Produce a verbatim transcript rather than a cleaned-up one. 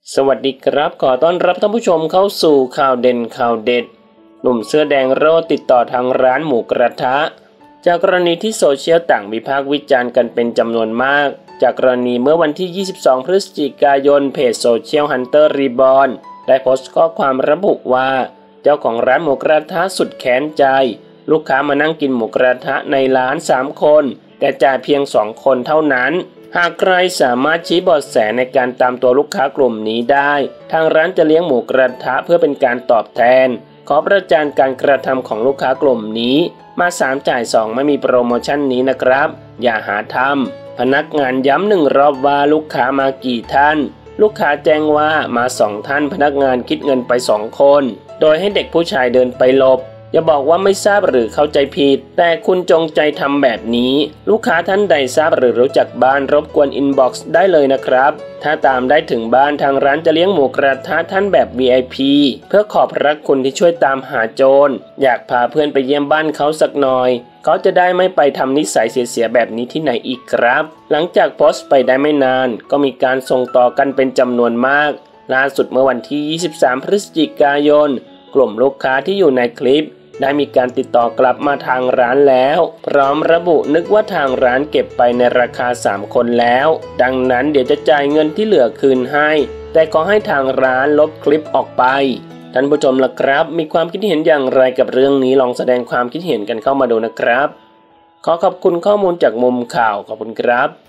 สวัสดีครับขอต้อนรับท่านผู้ชมเข้าสู่ข่าวเด่นข่าวเด็ดหนุ่มเสื้อแดงโรดติดต่อทางร้านหมูกระทะจากกรณีที่โซเชียลต่างวิพากษ์วิจารณ์กันเป็นจำนวนมากจากกรณีเมื่อวันที่ยี่สิบสองพฤศจิกายนเพจโซเชียลฮันเตอร์รีบอนได้โพสต์ข้อความระบุว่าเจ้าของร้านหมูกระทะสุดแค้นใจลูกค้ามานั่งกินหมูกระทะในร้านสามคนแต่จ่ายเพียงสองคนเท่านั้นหากใครสามารถชี้เบาะแสในการตามตัวลูกค้ากลุ่มนี้ได้ทางร้านจะเลี้ยงหมูกระทะเพื่อเป็นการตอบแทนขอประจานการกระทำของลูกค้ากลุ่มนี้มาสามจ่ายสองไม่มีโปรโมชั่นนี้นะครับอย่าหาทำพนักงานย้ำหนึ่งรอบว่าลูกค้ามากี่ท่านลูกค้าแจ้งว่ามาสองท่านพนักงานคิดเงินไปสองคนโดยให้เด็กผู้ชายเดินไปหลบอย่าบอกว่าไม่ทราบหรือเข้าใจผิดแต่คุณจงใจทำแบบนี้ลูกค้าท่านใดทราบหรือรู้จักบ้านรบกวนอินบ็อกซ์ได้เลยนะครับถ้าตามได้ถึงบ้านทางร้านจะเลี้ยงหมูกระทะท่านแบบ วี ไอ พี เพื่อขอบพระคุณที่ช่วยตามหาโจรอยากพาเพื่อนไปเยี่ยมบ้านเขาสักหน่อยเขาจะได้ไม่ไปทำนิสัยเสียๆแบบนี้ที่ไหนอีกครับหลังจากโพสต์ไปได้ไม่นานก็มีการส่งต่อกันเป็นจำนวนมากล่าสุดเมื่อวันที่ยี่สิบสามพฤศจิกายนกลุ่มลูกค้าที่อยู่ในคลิปได้มีการติดต่อกลับมาทางร้านแล้วพร้อมระบุนึกว่าทางร้านเก็บไปในราคาสามคนแล้วดังนั้นเดี๋ยวจะจ่ายเงินที่เหลือคืนให้แต่ขอให้ทางร้านลบคลิปออกไปท่านผู้ชมล่ะครับมีความคิดเห็นอย่างไรกับเรื่องนี้ลองแสดงความคิดเห็นกันเข้ามาดูนะครับขอขอบคุณข้อมูลจากมุมข่าวขอบคุณครับ